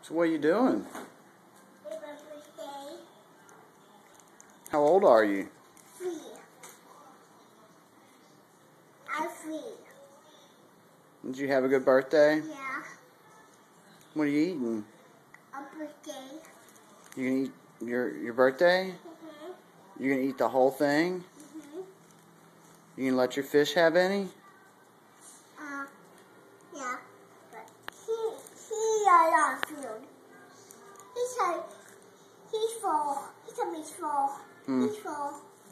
So what are you doing? It's my birthday. How old are you? 3. I'm 3. Did you have a good birthday? Yeah. What are you eating? A birthday. You gonna eat your birthday? Mm-hmm. You gonna eat the whole thing? Mm-hmm. You gonna let your fish have any? Yeah. But he a lot of food. He's full. He's full. He's full.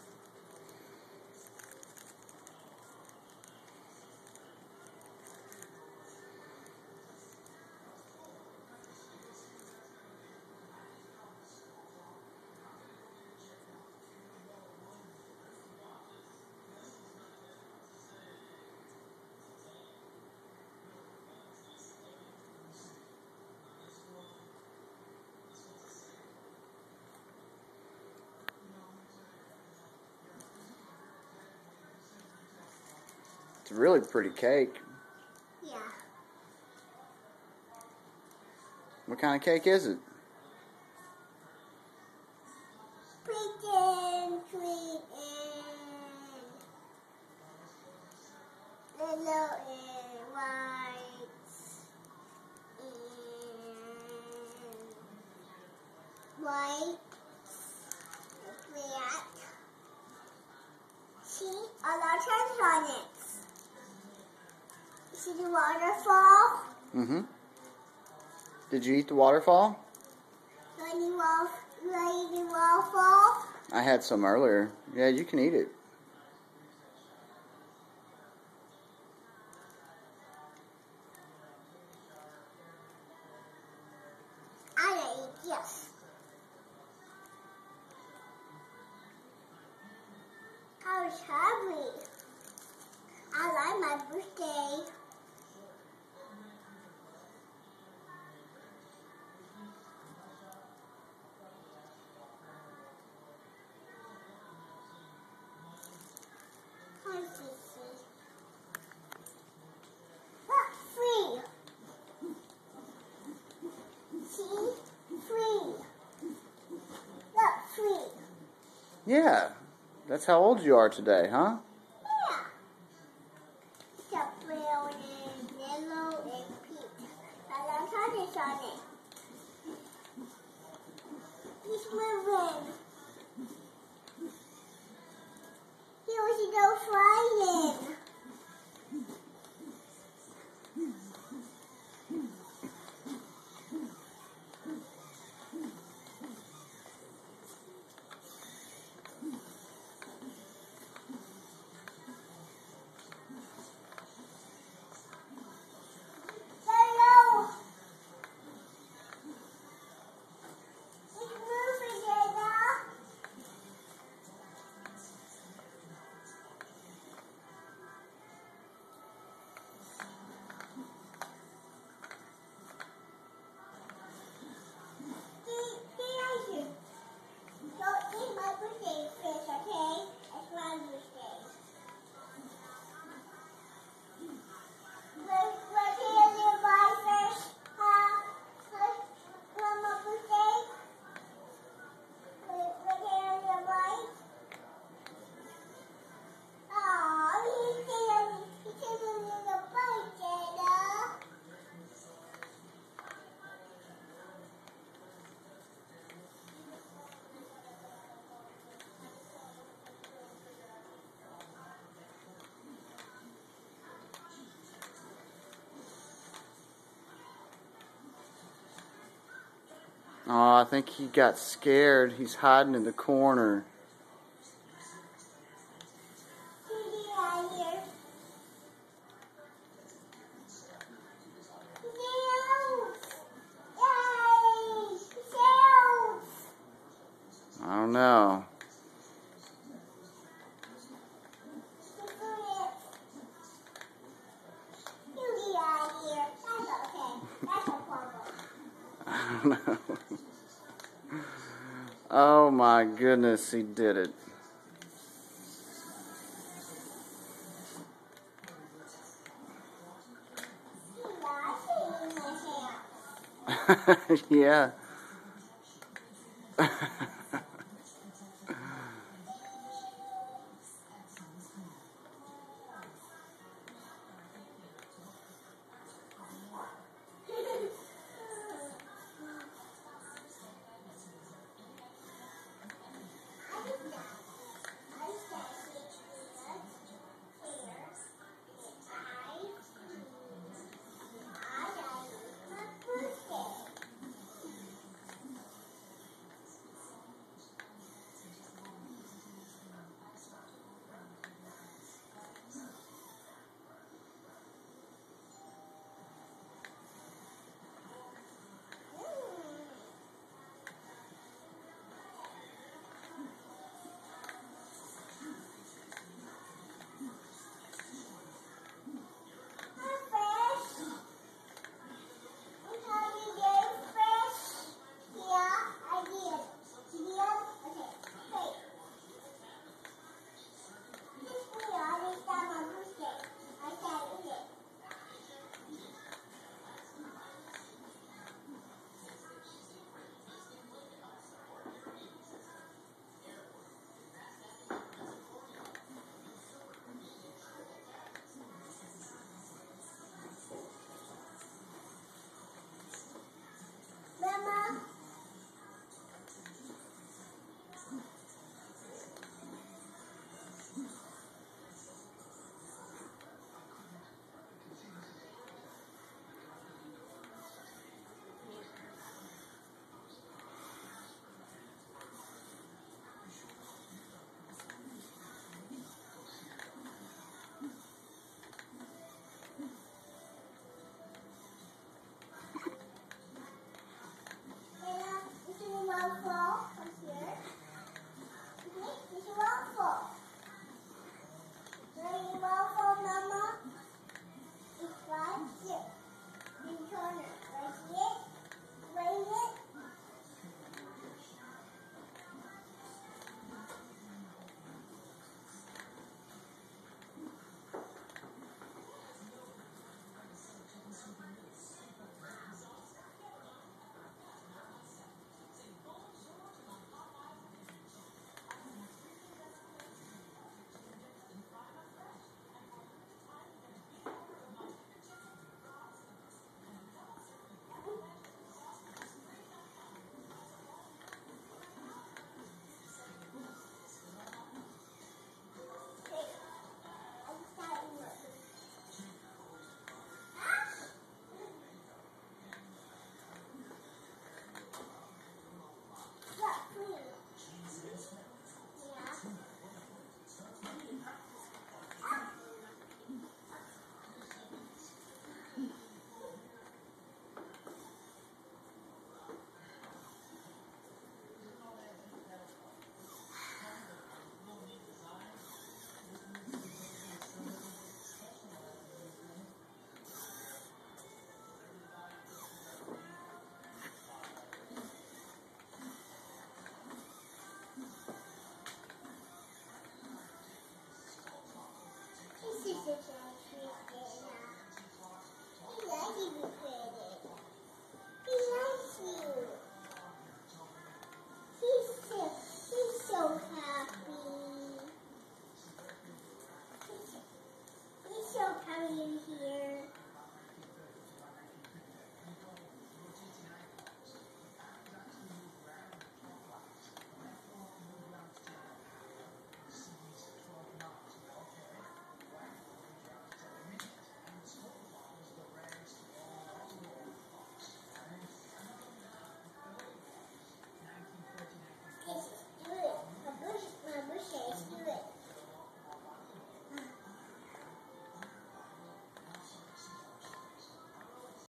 It's a really pretty cake. Yeah. What kind of cake is it? Pretend, sweet, and yellow and white and white and black. See a lot of turns on it. See the waterfall? Mm-hmm. Did you eat the waterfall? You eat the waterfall? I had some earlier. Yeah, you can eat it. I eat, yes. I was happy. I like my birthday. Hi, Cece. Look, 3. See? 3. Look, 3. Yeah. That's how old you are today, huh? Yeah. It's a brown and yellow and pink. I love touches on it. He's moving. He wants to go flying. Hello. He's moving, Dada. Don't eat my birthday fish, okay? It's my birthday. What can you buy fish? On my birthday? What can you buy? Aw, he can't eat a bite, Dada. Oh, I think he got scared. He's hiding in the corner. Get out of here. Yay! Shells! I don't know. You get out of here. That's okay. That's a problem. I don't know. Oh my goodness, he did it. Yeah, I see it in my hair. Yeah.